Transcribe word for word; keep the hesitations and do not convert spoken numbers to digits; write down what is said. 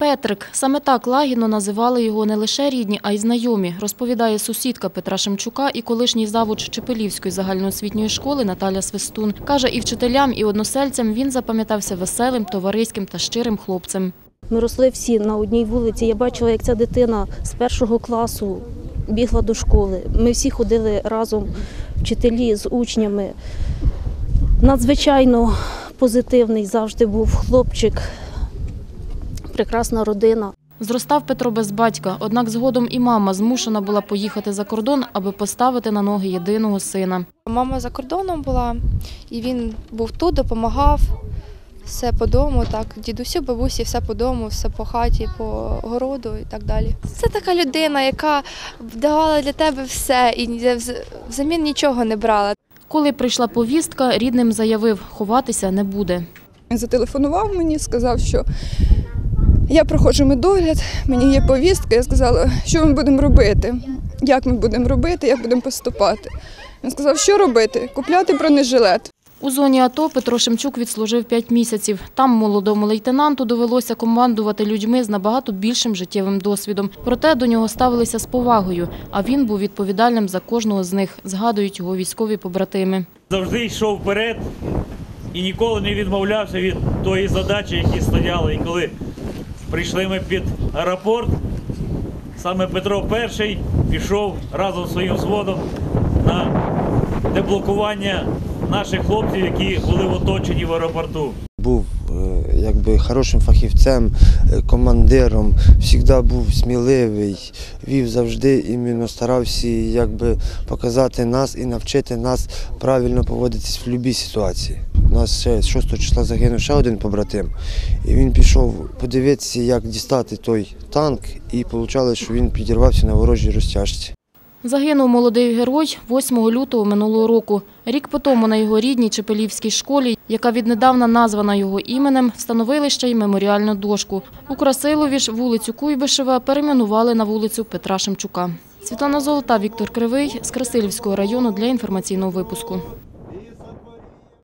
Петрик. Саме так лагідно називали його не лише рідні, а й знайомі, розповідає сусідка Петра Шемчука і колишній завуч Чепелівської загальноосвітньої школи Наталя Свистун. Каже, і вчителям, і односельцям він запам'ятався веселим, товариським та щирим хлопцем. Ми росли всі на одній вулиці. Я бачила, як ця дитина з першого класу бігла до школи. Ми всі ходили разом, вчителі з учнями. Надзвичайно позитивний завжди був хлопчик, прекрасна родина. Зростав Петро без батька, однак згодом і мама змушена була поїхати за кордон, аби поставити на ноги єдиного сина. Мама за кордоном була, і він був тут, допомагав. Все по дому, так, дідусю, бабусі, все по дому, все по хаті, по городу і так далі. Це така людина, яка давала для тебе все і взамін нічого не брала. Коли прийшла повістка, рідним заявив, ховатися не буде. Він зателефонував мені, сказав, що я проходжу медогляд, мені є повістка. Я сказала, що ми будемо робити, як ми будемо робити, як будемо поступати. Він сказав, що робити, купляти бронежилет. У зоні АТО Петро Шемчук відслужив п'ять місяців. Там молодому лейтенанту довелося командувати людьми з набагато більшим життєвим досвідом. Проте до нього ставилися з повагою, а він був відповідальним за кожного з них, згадують його військові побратими. Завжди йшов вперед і ніколи не відмовлявся від тої задачі, які стояли. І коли прийшли ми під аеропорт, саме Петро перший пішов разом зі своїм взводом на деблокування наших хлопців, які були оточені в аеропорту. Був якби хорошим фахівцем, командиром, завжди був сміливий, вів завжди, іменно старався якби показати нас і навчити нас правильно поводитись в будь-якій ситуації. У нас ще шостого числа загинув ще один побратим, і він пішов подивитися, як дістати той танк, і вийшло, що він підірвався на ворожій розтяжці. Загинув молодий герой восьмого лютого минулого року. Рік по тому на його рідній Чепелівській школі, яка віднедавна названа його іменем, встановили ще й меморіальну дошку. У Красилові ж вулицю Куйбишева перейменували на вулицю Петра Шемчука. Світлана Золота, Віктор Кривий з Красилівського району для інформаційного випуску.